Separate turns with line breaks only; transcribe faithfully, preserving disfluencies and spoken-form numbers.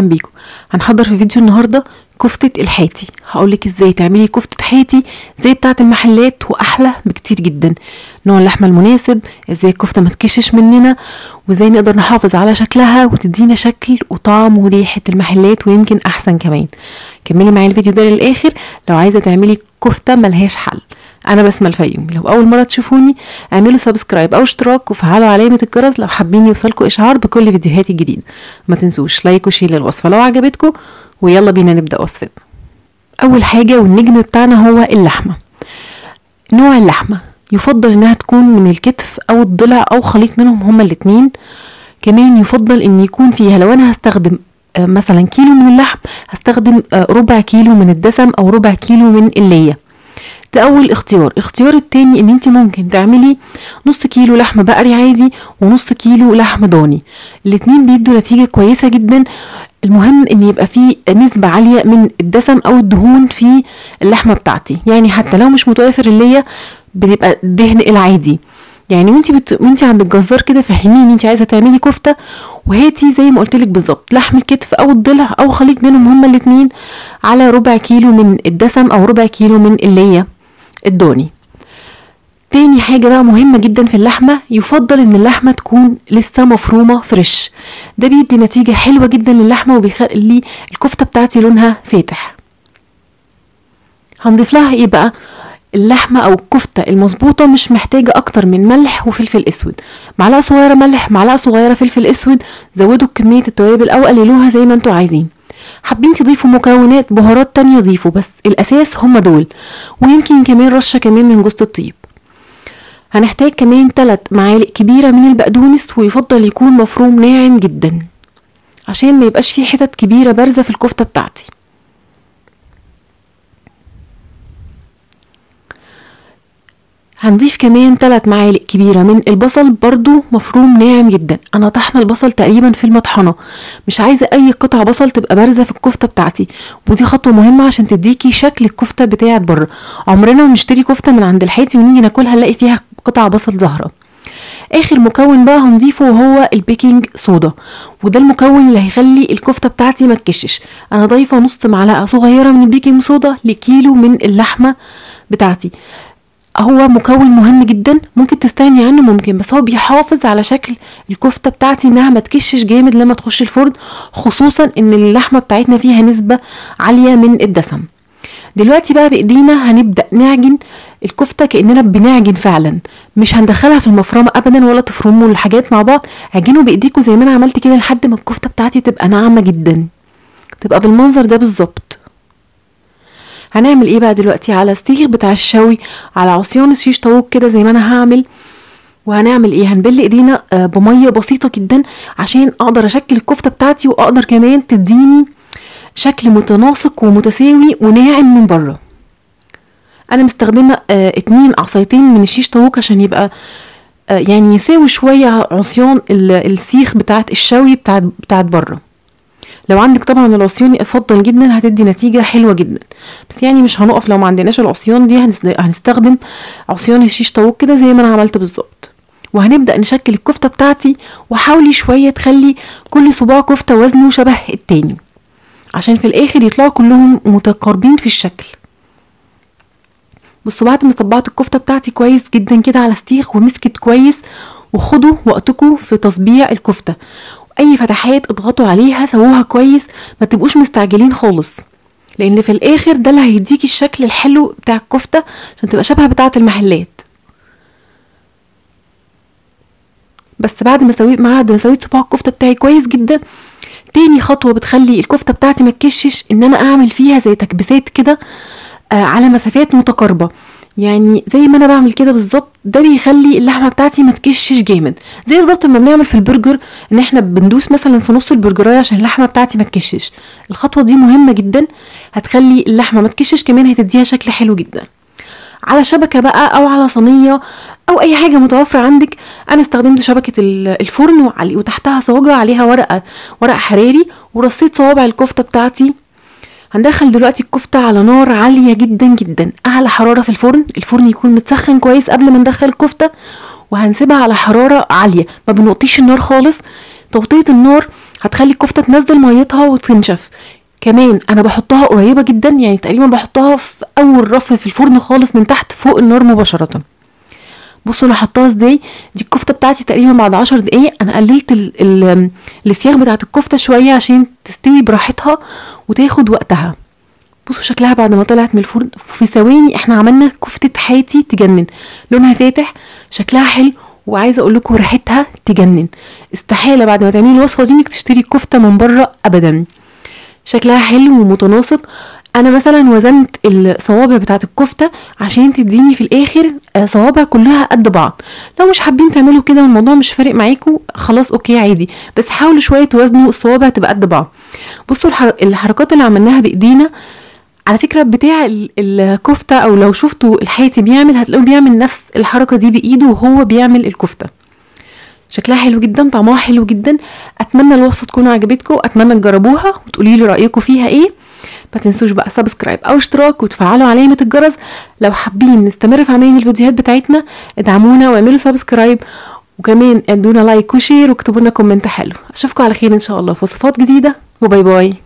بيكم. هنحضر في فيديو النهارده كفتة الحاتي. هقولك ازاي تعملي كفتة حاتي زي بتاعة المحلات واحلى بكتير جدا. نوع اللحمة المناسب، ازاي الكفتة ما تكشش مننا، وازاي نقدر نحافظ على شكلها وتدينا شكل وطعم وريحة المحلات ويمكن احسن كمان. كملي معايا الفيديو ده للاخر لو عايزة تعملي كفتة ملهاش حل. انا بسمة الفيوم. لو اول مرة تشوفوني اعملوا سبسكرايب او اشتراك وفعلوا علامة الجرس لو حابين يوصلكوا اشعار بكل فيديوهاتي الجديدة. ما تنسوش لايك وشير للوصفة لو عجبتكم، ويلا بينا نبدأ وصفتنا. اول حاجة والنجم بتاعنا هو اللحمة. نوع اللحمة يفضل انها تكون من الكتف او الضلع او خليط منهم هما الاتنين. كمان يفضل ان يكون فيها، لو انا هستخدم مثلا كيلو من اللحم هستخدم ربع كيلو من الدسم او ربع كيلو من اللية. ده اول اختيار. الاختيار التاني ان انت ممكن تعملي نص كيلو لحم بقري عادي ونص كيلو لحم ضاني، الاتنين بيدوا نتيجة كويسة جدا. المهم ان يبقى فيه نسبة عالية من الدسم او الدهون في اللحمة بتاعتي، يعني حتى لو مش متوافر اللية بتبقى الدهن العادي. يعني وانت بت... وانت عند الجزار كده فهميني ان انت عايزه تعملي كفته، وهاتي زي ما قلت لك بالظبط لحم الكتف او الضلع او خليط منهم هما الاثنين على ربع كيلو من الدسم او ربع كيلو من اللية الضاني. تاني حاجة بقى مهمة جدا في اللحمة، يفضل ان اللحمة تكون لسه مفرومة فريش. ده بيدي نتيجة حلوة جدا للحمة وبيخلي الكفتة بتاعتي لونها فاتح. هنضيف لها ايه بقى؟ اللحمة او الكفتة المظبوطة مش محتاجة اكتر من ملح وفلفل اسود، معلقة صغيرة ملح، معلقة صغيرة فلفل اسود. زودوا كمية التوابل او قللوها زي ما انتوا عايزين. حابين تضيفوا مكونات بهارات تانية ضيفوا، بس الاساس هم دول، ويمكن كمان رشة كمان من جوز الطيب. هنحتاج كمان ثلاث معالق كبيرة من البقدونس، ويفضل يكون مفروم ناعم جدا عشان ما يبقاش فيه حتت كبيرة بارزة في الكفتة بتاعتي. هنضيف كمان ثلاث معالق كبيرة من البصل برضو مفروم ناعم جدا. انا طحنا البصل تقريبا في المطحنة، مش عايزة اي قطع بصل تبقى بارزة في الكفتة بتاعتي، ودي خطوة مهمة عشان تديكي شكل الكفتة بتاعت بره. عمرنا ما نشتري كفتة من عند الحاتي ونيجي ناكلها نلاقي فيها قطع بصل ظاهرة. اخر مكون بقى هنضيفه وهو البيكنج صودا، وده المكون اللي هيخلي الكفتة بتاعتي ما تكشش. انا ضايفة نص معلقة صغيرة من البيكنج صودا لكيلو من اللحمة بتاعتي. هو مكون مهم جدا، ممكن تستغني عنه ممكن، بس هو بيحافظ على شكل الكفتة بتاعتي انها ما تكشش جامد لما تخش الفرن، خصوصا ان اللحمة بتاعتنا فيها نسبة عالية من الدسم. دلوقتي بقى بايدينا هنبدأ نعجن الكفتة كأننا بنعجن فعلا، مش هندخلها في المفرمة ابدا ولا تفرموا الحاجات مع بعض. عجنوا بايديكم زي ما انا عملت كده لحد ما الكفتة بتاعتي تبقى ناعمة جدا، تبقى بالمنظر ده بالظبط. هنعمل ايه بقى دلوقتي؟ على السيخ بتاع الشوي، على عصيان شيش طاووق كده زي ما انا هعمل. وهنعمل ايه؟ هنبل ايدينا بميه بسيطه جدا عشان اقدر اشكل الكفته بتاعتي، واقدر كمان تديني شكل متناسق ومتساوي وناعم من بره. انا مستخدمه اه اتنين عصايتين من الشيش طاووق عشان يبقى اه يعني يساوي شويه عصيان السيخ بتاعت الشوي بتاعت بتاعت بره. لو عندك طبعا العصيان افضل جدا، هتدي نتيجه حلوه جدا، بس يعني مش هنقف لو ما عندناش العصيان دي، هنستخدم عصيان الشيش طاووق كده زي ما انا عملت بالظبط. وهنبدا نشكل الكفته بتاعتي، وحاولي شويه تخلي كل صباع كفته وزنه شبه التاني عشان في الاخر يطلعوا كلهم متقاربين في الشكل. بصوا بعد ما طبعت الكفته بتاعتي كويس جدا كده على السيخ ومسكت كويس، وخدوا وقتكم في تصبيع الكفته. اي فتحات اضغطوا عليها، سووها كويس، ما تبقوش مستعجلين خالص، لان في الاخر ده اللي هيديكي الشكل الحلو بتاع الكفته عشان تبقى شبه بتاعه المحلات. بس بعد ما سويت بعد ما سويت صباع الكفته بتاعي كويس جدا، تاني خطوه بتخلي الكفته بتاعتي ما تكشش ان انا اعمل فيها زي تكبيسات كده آه على مسافات متقاربه، يعني زي ما انا بعمل كده بالظبط. ده بيخلي اللحمه بتاعتي ما تكشش جامد، زي بالظبط لما بنعمل في البرجر ان احنا بندوس مثلا في نص البرجرايه عشان اللحمه بتاعتي ما تكشش. الخطوه دي مهمه جدا، هتخلي اللحمه ما تكشش، كمان هتديها شكل حلو جدا. على شبكه بقى او على صينيه او اي حاجه متوفره عندك. انا استخدمت شبكه الفرن وتحتها صاجه عليها ورقه ورق حراري، ورصيت صوابع الكفته بتاعتي. هندخل دلوقتي الكفتة على نار عالية جدا جدا، اعلى حرارة في الفرن. الفرن يكون متسخن كويس قبل ما ندخل الكفتة، وهنسيبها على حرارة عالية، ما بنوطيش النار خالص. توطية النار هتخلي الكفته تنزل ميتها وتنشف. كمان انا بحطها قريبه جدا، يعني تقريبا بحطها في اول رف في الفرن خالص من تحت فوق النار مباشره. بصوا انا حطاها ازاي. دي الكفته بتاعتي تقريبا بعد عشر دقايق. انا قللت ال ال السياخ بتاعت الكفته شويه عشان تستوي براحتها وتاخد وقتها. بصوا شكلها بعد ما طلعت من الفرن في ثواني احنا عملنا كفته حياتي تجنن. لونها فاتح، شكلها حلو، وعايزه اقول لكم ريحتها تجنن. استحاله بعد ما تعملي الوصفه دي انك تشتري الكفته من بره ابدا. شكلها حلو ومتناسق. انا مثلا وزنت الصوابع بتاعت الكفته عشان تديني في الاخر صوابع كلها قد بعض. لو مش حابين تعملوا كده والموضوع مش فارق معاكم خلاص اوكي عادي، بس حاولوا شويه توزنوا الصوابع تبقى قد بعض. بصوا الحركات اللي عملناها بايدينا على فكره بتاع الكفته، او لو شفتوا الحياتي بيعمل هتلاقوه بيعمل نفس الحركه دي بايده وهو بيعمل الكفته. شكلها حلو جدا، طعمها حلو جدا. اتمنى الوصفه تكون عجبتكم، اتمنى تجربوها وتقولي لي رايكم فيها ايه. ما تنسوش بقى سبسكرايب او اشتراك وتفعلوا علامه الجرس. لو حابين نستمر في عمل الفيديوهات بتاعتنا ادعمونا واعملوا سبسكرايب، وكمان ادونا لايك وشير واكتبوا لنا كومنت حلو. اشوفكم على خير ان شاء الله في وصفات جديده، وباي باي.